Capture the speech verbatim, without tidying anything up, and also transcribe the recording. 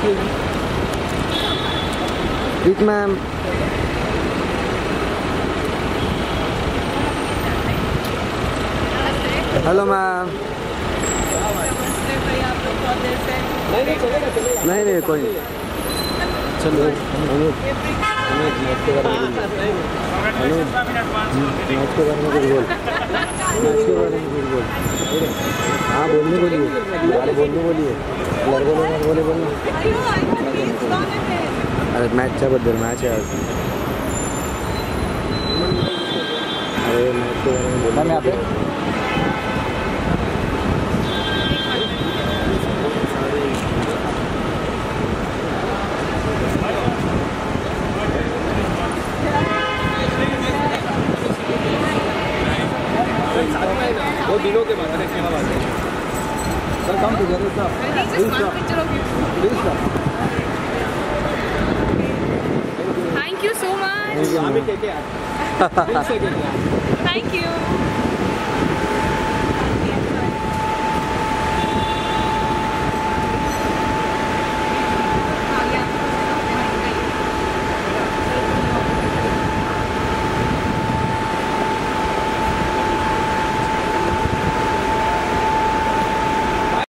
With ma'am. Hello ma'am. नहीं नहीं कोई नहीं। चलो अनुज अनुज मैच के बारे में अनुज मैच के बारे में कुछ बोल। मैच के बारे में कुछ बोल। हाँ बोलने बोलिए, अरे बोलने बोलिए, बोले बोले बोले बोलना। अरे मॅचच्या बद्दल मॅच आहे आज। अरे मैच के बारे में बोलना मैं यहाँ पे। वो दिनों के बाद क्या बात है sir come together sir please sir thank you so much thank you. Thank you.